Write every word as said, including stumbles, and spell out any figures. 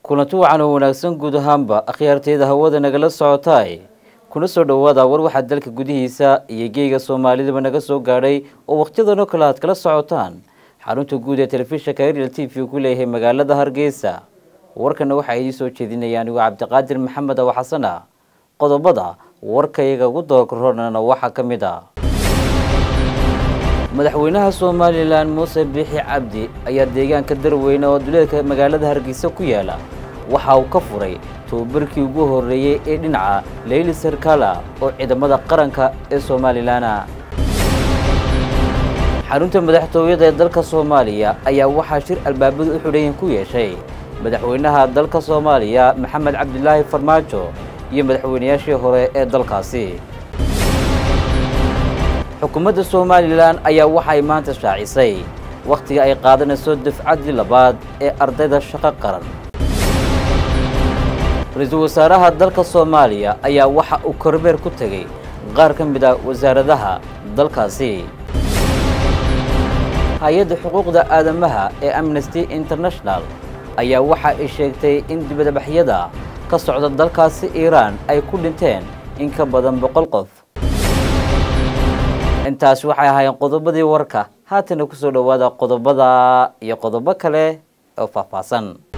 kulanti wacan oo wanaagsan guud ahaanba akhyaarteeda hawada nagala socotay kuna soo dhawaada war waxa dalka gudihiisa iyo geeyga Soomaalida naga soo gaaray oo waqtiyadan oo kala aad kala socotaan xarunta guud ee telefishinka Ariel T V ku leeyahay magaalada Hargeysa warkana waxa ay soo jeedinayaan ugu Cabdiqaadir Maxamed oo Xasana qodobada warkayga ugu doorkorona waxa kamid ah madaxweynaha Soomaaliland Muuse Biixi Cabdi ayaa deegaanka Darweyne oo duleedka magaalada Hargeysa ku yaala waxa uu ka furay tababarkii ugu horeeyay ee dhinaca Leyli Sarkala oo ciidamada qaranka ee Soomaaliland xarunta madaxtooyada ee dalka Soomaaliya ayaa waxa shir albaabada u xidhan ku yeeshay madaxweynaha dalka Soomaaliya Maxamed Cabdilaahi Farmaajo iyo madaxweynayaashii hore ee dalkaasi xukuumadda Soomaaliland ayaa waxay maanta shaacisay waqtiga ay qaadanayso dafcadii labaad ee ardayda shaqo qaran ra'iisul wasaaraha dalka Soomaaliya ayaa waxa uu kormeer ku tagay qaar ka mid ah wasaaradaha dalkaasi hay'adda xuquuqda aadamaha ee Amnesty International ayaa waxa ay sheegtay in dibadbaxyada ka socda dalkaasi Iran ay ku dhinteen in ka badan boqol qof intaas waxay ahaayeen qodobadii warka haatan ku soo dhawaada qodobada iyo qodobo kale oo faahfaahsan